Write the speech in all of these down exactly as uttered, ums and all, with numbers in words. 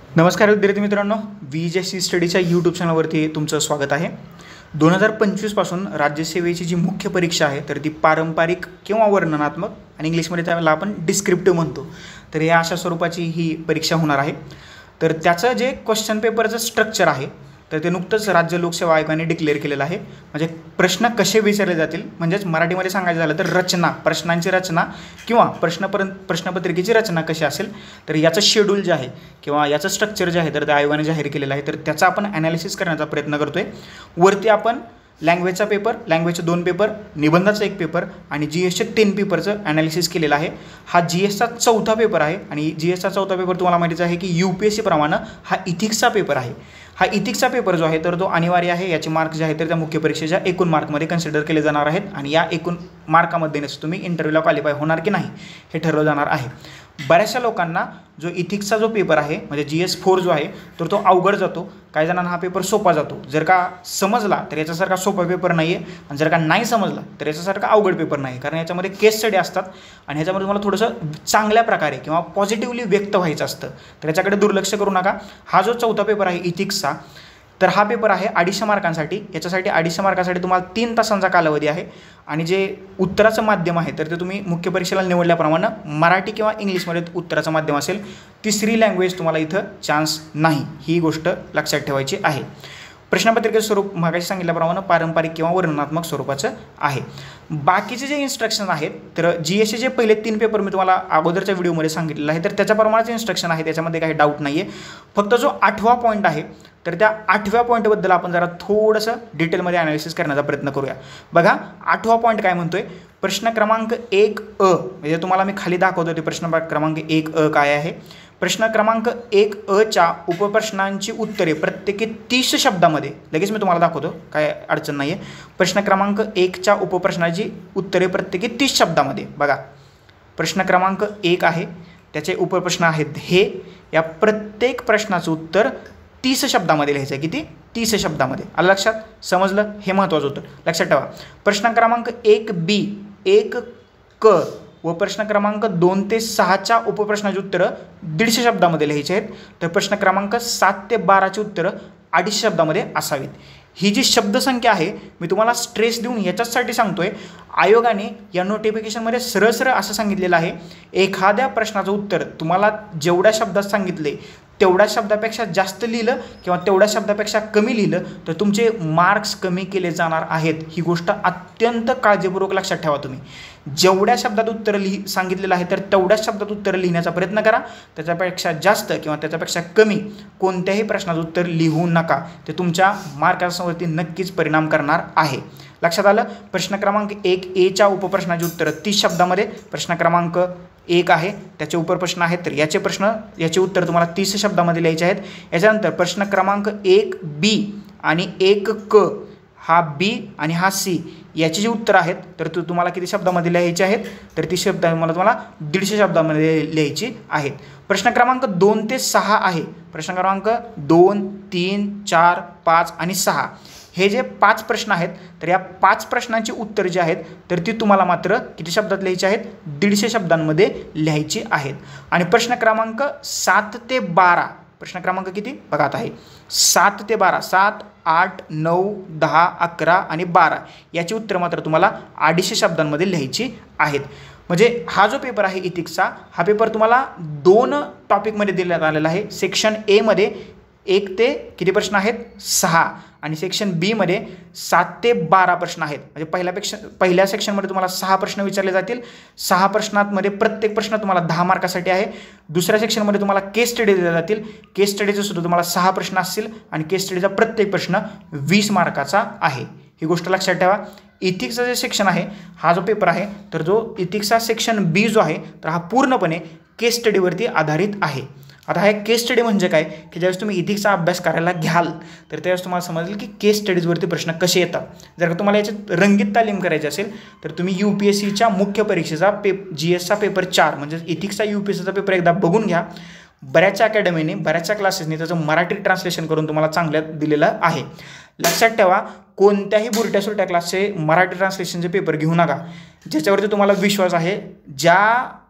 नमस्कार विद्यार्थी मित्रांनो, व्ही जे सी स्टडीच्या यूट्यूब चॅनलवरती तुमचं स्वागत आहे। दोन हजार पंचवीसपासून राज्यसेवेची जी मुख्य परीक्षा आहे तर ती पारंपरिक किंवा वर्णनात्मक आणि इंग्लिशमध्ये त्याला आपण डिस्क्रिप्टिव्ह म्हणतो, तर या अशा स्वरूपाची ही परीक्षा होणार आहे। तर त्याचं जे क्वेश्चन पेपरचं स्ट्रक्चर आहे तर ते नुकतंच राज्य लोकसेवा आयोगाने डिक्लेअर केलेलं आहे। म्हणजे प्रश्न कसे विचारले जातील, म्हणजेच मराठीमध्ये सांगायचं झालं तर रचना, प्रश्नांची रचना किंवा प्रश्नपर्यंत प्रश्नपत्रिकेची रचना कशी असेल तर याचं शेड्यूल जे आहे किंवा याचं स्ट्रक्चर जे आहे तर त्या आयोगाने जाहीर केलेलं आहे। तर त्याचा आपण ॲनालिसिस करण्याचा प्रयत्न करतोय। वरती आपण लँग्वेजचा पेपर, लँग्वेजचे दोन पेपर, निबंधाचा एक पेपर आणि जी एसचे तीन पेपरचं ॲनालिसिस केलेलं आहे। हा जी एसचा चौथा पेपर आहे आणि जी एसचा चौथा पेपर तुम्हाला माहितीच आहे की यू पी एस सी प्रमाणे हा इथिक्सचा पेपर आहे। हा इथिक्सचा पेपर जो आहे तर तो अनिवार्य आहे। याचे मार्क जे आहे तर त्या मुख्य परीक्षेच्या एकूण मार्कमध्ये कन्सिडर केले जाणार आहेत आणि या एकूण मार्कामध्येच तुम्ही इंटरव्ह्यूला क्वालिफाय होणार की नाही हे ठरवलं जाणार आहे। बऱ्याचशा लोकांना जो इथिक्सचा जो पेपर आहे म्हणजे जी एस फोर जो आहे तर तो अवघड जातो, काही जणांना हा पेपर सोपा जातो। जर का समजला तर याच्यासारखा सोपा पेपर नाही आहे आणि जर का नाही समजला तर याच्यासारखा अवघड पेपर नाही, कारण याच्यामध्ये केस स्टडी असतात आणि ह्याच्यामध्ये तुम्हाला थोडंसं चांगल्या प्रकारे किंवा पॉझिटिव्हली व्यक्त व्हायचं असतं, तर याच्याकडे दुर्लक्ष करू नका। हा जो चौथा पेपर आहे इथिक्सचा तर हा पेपर आहे अडीचशे मार्कांसाठी। याच्यासाठी अडीचशे मार्कांसाठी तुम्हाला तीन तासांचा कालावधी आहे आणि जे उत्तराचं माध्यम आहे तर ते तुम्ही मुख्य परीक्षेला निवडल्याप्रमाणे मराठी किंवा इंग्लिशमध्ये उत्तराचं माध्यम असेल। तिसरी लँग्वेज तुम्हाला इथं चान्स नाही, ही गोष्ट लक्षात ठेवायची आहे। प्रश्नपत्रिकेचं स्वरूप मागाशी सांगितल्याप्रमाणे पारंपरिक किंवा वर्णनात्मक स्वरूपाचं आहे। बाकीचे जे इन्स्ट्रक्शन आहेत तर जी एसचे जे पहिले तीन पेपर मी तुम्हाला अगोदरच्या व्हिडिओमध्ये सांगितलेलं आहे तर त्याच्याप्रमाणेच इन्स्ट्रक्शन आहे, त्याच्यामध्ये काही डाऊट नाही आहे। फक्त जो आठवा पॉईंट आहे तर त्या आठव्या पॉईंटबद्दल आपण जरा थोडंसं डिटेलमध्ये ॲनालिसिस करण्याचा प्रयत्न करूया। बघा आठवा पॉईंट काय म्हणतोय, प्रश्न क्रमांक एक अ, म्हणजे तुम्हाला मी खाली दाखवतो ते प्रश्न क्रमांक एक अ काय आहे। प्रश्न क्रमांक एक अच्या उपप्रश्नांची उत्तरे प्रत्येकी तीस शब्दामध्ये, लगेच मी तुम्हाला दाखवतो काय अडचण नाही आहे। प्रश्न क्रमांक एकच्या उपप्रश्नाची उत्तरे प्रत्येकी तीस शब्दामध्ये, बघा प्रश्न क्रमांक एक आहे त्याचे उपप्रश्न आहेत हे, या प्रत्येक प्रश्नाचं उत्तर तीस शब्दामध्ये लिहायचं आहे। किती? तीस शब्दामध्ये। आलं लक्षात? समजलं? हे महत्त्वाचं होतं, लक्षात ठेवा। प्रश्न क्रमांक एक बी, एक क व प्रश्न क्रमांक दोन ते सहाच्या उपप्रश्नाची उत्तरं दीडशे शब्दामध्ये लिहायची आहेत, तर प्रश्न क्रमांक सात ते बाराची उत्तरं अडीचशे शब्दामध्ये असावीत। ही जी शब्दसंख्या आहे मी तुम्हाला स्ट्रेस देऊन याच्यासाठी सांगतोय, आयोगाने या नोटिफिकेशनमध्ये सरळ सरळ असं सांगितलेलं आहे, एखाद्या प्रश्नाचं उत्तर तुम्हाला जेवढ्या शब्दात सांगितले तेवढ्या शब्दापेक्षा जास्त लिहिलं किंवा तेवढ्या शब्दापेक्षा कमी लिहिलं तर तुमचे मार्क्स कमी केले जाणार आहेत। ही गोष्ट अत्यंत काळजीपूर्वक लक्षात ठेवा। तुम्ही जेवढ्या शब्दात उत्तर लिहि सांगितलेलं आहे तर तेवढ्याच शब्दात उत्तर लिहिण्याचा प्रयत्न करा, त्याच्यापेक्षा जास्त किंवा त्याच्यापेक्षा कमी कोणत्याही प्रश्नाचं उत्तर लिहू नका, ते तुमच्या मार्कांवरती नक्कीच परिणाम करणार आहे। लक्षात आलं? प्रश्न क्रमांक एक एच्या उपप्रश्नाची उत्तरं तीस शब्दामध्ये, प्रश्न क्रमांक एक आहे त्याचे उपप्रश्न आहेत तर याचे प्रश्न याचे उत्तर तुम्हाला तीस शब्दामध्ये लिहायचे आहेत। याच्यानंतर प्रश्न क्रमांक एक बी आणि एक क, हा बी आणि हा सी याची जी उत्तरं आहेत तर तू तुम्हाला किती शब्दामध्ये लिहायचे आहेत तर ती शब्द मला तुम्हाला दीडशे शब्दामध्ये लिहायची आहेत। प्रश्न क्रमांक दोन ते सहा आहे, प्रश्न क्रमांक दोन, तीन, चार, पाच आणि सहा हे जे पाच प्रश्न आहेत तर या पाच प्रश्नांची उत्तर जी आहेत तर ती तुम्हाला मात्र किती शब्दात लिहायची आहेत? दीडशे शब्दांमध्ये लिहायची आहेत। आणि प्रश्न क्रमांक सात ते बारा, प्रश्न क्रमांक किती बघा आता आहे सात ते बारा, सात, आठ, नऊ, दहा, अकरा आणि बारा याची उत्तर मात्र तुम्हाला अडीचशे शब्दांमध्ये लिहायची आहेत। म्हणजे हा जो पेपर आहे इथिक्सचा, हा पेपर तुम्हाला दोन टॉपिकमध्ये देण्यात आलेला आहे। सेक्शन एमध्ये एक ते किती प्रश्न आहेत? सहा आणि सेक्शन बीमध्ये सात ते बारा प्रश्न आहेत। म्हणजे पहिल्यापेक्षा पहिल्या सेक्शनमध्ये तुम्हाला सहा प्रश्न विचारले जातील, सहा प्रश्नांमध्ये प्रत्येक प्रश्न तुम्हाला दहा मार्कासाठी आहे। दुसऱ्या सेक्शनमध्ये तुम्हाला केस स्टडी दिले जातील, केस स्टडीचे सुद्धा तुम्हाला सहा प्रश्न असतील आणि केस स्टडीचा प्रत्येक प्रश्न वीस मार्काचा आहे। ही गोष्ट लक्षात ठेवा। इथिक्सचा जे सेक्शन आहे हा जो पेपर आहे तर जो इथिक्सचा सेक्शन बी जो आहे तर हा पूर्णपणे केस स्टडीवरती आधारित आहे। आता हा केस स्टडी म्हणजे काय की ज्यावेळेस तुम्ही इथिक्सचा अभ्यास करायला घ्याल तर त्यावेळेस तुम्हाला समजेल की केस स्टडीजवरती प्रश्न कसे येतात। जर का तुम्हाला याच्यात रंगीत तालीम करायची असेल तर तुम्ही यू पी एस सीच्या मुख्य परीक्षेचा पेप जी एसचा पेपर चार म्हणजे इथिक्सचा यू पी एस सीचा पेपर एकदा बघून घ्या। बऱ्याचशा अकॅडमीने बऱ्याचशा क्लासेसने त्याचं मराठी ट्रान्सलेशन करून तुम्हाला चांगलं दिलेलं आहे। लक्षात ठेवा, कोणत्याही बुरट्या सुरट्या क्लासचे मराठी ट्रान्सलेशनचे पेपर घेऊ नका, ज्याच्यावरती तुम्हाला विश्वास आहे, ज्या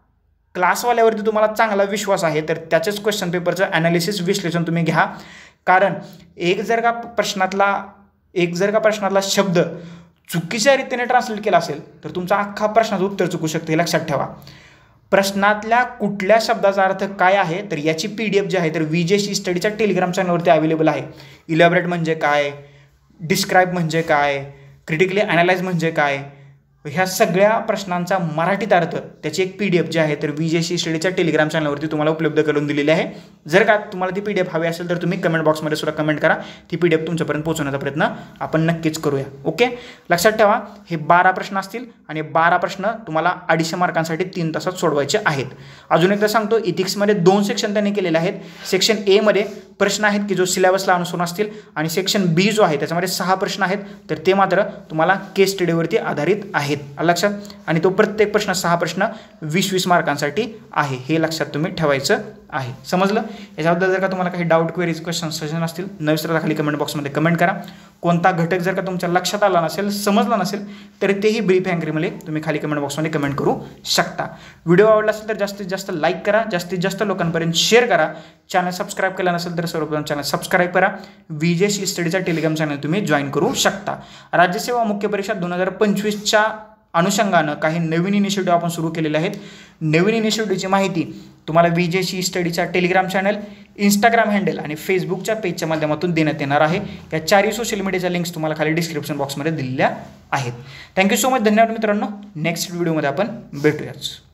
क्लासवाल्यावरती तुम्हाला चांगला विश्वास आहे तर त्याचेच क्वेश्चन पेपरचं ॲनालिसिस विश्लेषण तुम्ही घ्या. कारण एक जर का प्रश्नातला एक जर का प्रश्नातला शब्द चुकीच्या रीतीने ट्रान्सलेट केला असेल तर तुमचा अख्खा प्रश्नाचं उत्तर चुकू शकते, हे लक्षात ठेवा. प्रश्नातल्या कुठल्या शब्दाचा अर्थ काय आहे तर याची पी डी एफ जी आहे तर व्ही जे सी स्टडीच्या टेलिग्राम चॅनलवरती अवेलेबल आहे. इलॅबरेट म्हणजे काय, डिस्क्राईब म्हणजे काय, क्रिटिकली ॲनालाइज म्हणजे काय, ह्या सगळ्या प्रश्नांचा मराठीत अर्थ त्याची एक पी डी एफ जी आहे तर व्ही जे सी स्टडीच्या टेलिग्राम चॅनलवरती तुम्हाला उपलब्ध करून दिलेली आहे. जर का तुम्हाला ती पी डी एफ हवी असेल तर तुम्ही कमेंट बॉक्समध्ये सुद्धा कमेंट करा, ती पी डी एफ तुमच्यापर्यंत पोहोचवण्याचा प्रयत्न आपण नक्कीच करूया. ओके, लक्षात ठेवा हे बारा प्रश्न असतील आणि बारा प्रश्न तुम्हाला अडीचशे मार्कांसाठी तीन तासात सोडवायचे आहेत. अजून एकदा सांगतो, इथिक्समध्ये दोन सेक्शन त्यांनी केलेले आहेत. सेक्शन एमध्ये प्रश्न आहेत की जो सिलेबसला अनुसरून असतील आणि सेक्शन बी जो आहे त्याच्यामध्ये सहा प्रश्न आहेत तर ते मात्र तुम्हाला केस स्टडीवरती आधारित आहेत, लक्षात. आणि तो प्रत्येक प्रश्न सहा प्रश्न वीस वीस मार्कांसाठी आहे, हे लक्षात तुम्ही ठेवायचं आहे. समजलं? याच्याबद्दल जर का तुम्हाला काही डाऊट, क्वेरीज, क्वेश्चन, सजेशन असतील न विसरता खाली कमेंट बॉक्समध्ये कमेंट करा. कोणता घटक जर का तुमच्या लक्षात आला नसेल, समजला नसेल तर तेही ब्रीफ अँग्रीमध्ये तुम्ही खाली कमेंट बॉक्समध्ये कमेंट करू शकता. व्हिडिओ आवडला असेल तर जास्तीत जास्त लाईक करा, जास्तीत जास्त लोकांपर्यंत शेअर करा. चॅनल सबस्क्राईब केला नसेल तर सर्वप्रथम चॅनल सबस्क्राईब करा. व्ही जे सी स्टडीचा टेलिग्राम चॅनल तुम्ही जॉईन करू शकता. राज्यसेवा मुख्य परीक्षा दोन हजार पंचवीसच्या अनुषंगानं काही नवीन इनिशिएटिव्ह आपण सुरू केलेले आहेत. नवीन इनिशिएटिव्हची माहिती तुम्हाला व्ही जे सी स्टडीच्या टेलिग्राम चॅनल, इंस्टाग्राम हँडल आणि फेसबुकच्या पेजच्या माध्यमातून देण्यात येणार आहे. या चारही सोशल मीडियाच्या लिंक्स तुम्हाला खाली डिस्क्रिप्शन बॉक्समध्ये दिलेल्या आहेत. थँक्यू सो मच, धन्यवाद मित्रांनो. नेक्स्ट व्हिडिओमध्ये आपण भेटूयाच.